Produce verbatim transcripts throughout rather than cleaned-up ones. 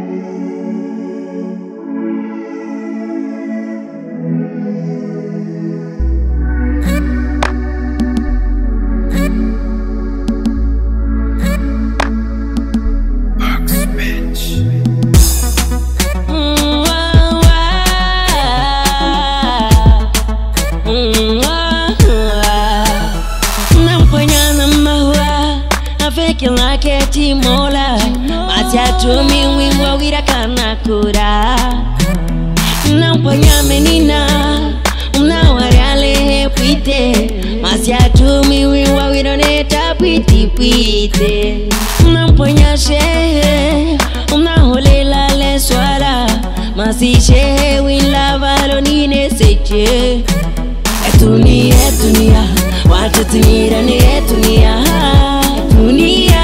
Kila keti mola Masiatumi wimwa wira kanakura Nampanya menina Mnawariale hepwite Masiatumi wimwa wira neta pwiti pwite Nampanya shehe Mnaholela le swara Masi shehe wila valo nine seche Etunia, etunia Watu tunira ni etunia Dunia,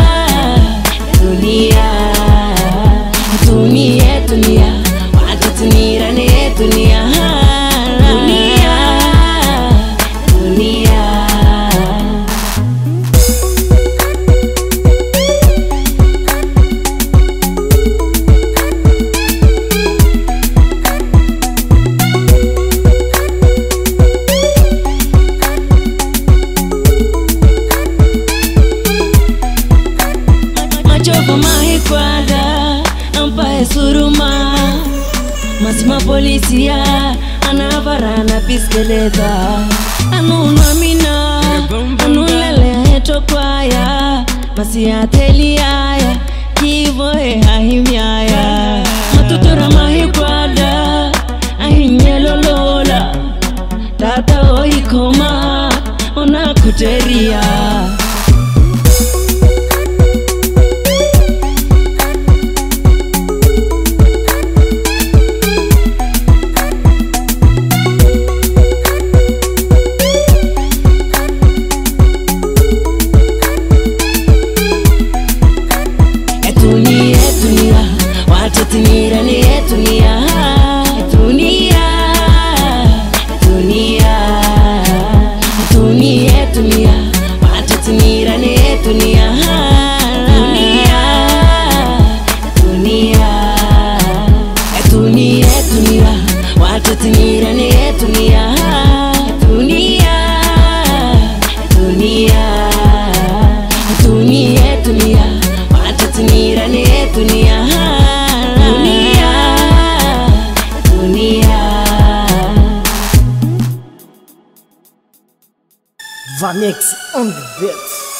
dunia, dunia, dunia, watu tunira ni dunia, dunia, dunia. Chofa mahikwada Ampae suruma Masima polisia Anavarana piskeleta Anu namina Anu lele heto kwaya Masia teliaya Kivo he ahimiaya Matutura mahikwada Ahinyelo lola Tata oikoma Ona kuteria Tunira ni etunia, etunia, etunia, etunia, etunia. Watu tunira ni etunia, etunia, etunia, etunia, etunia. Watu tunira ni etunia, etunia, etunia, etunia, etunia. Watu tunira ni etunia. Vanex on the beat.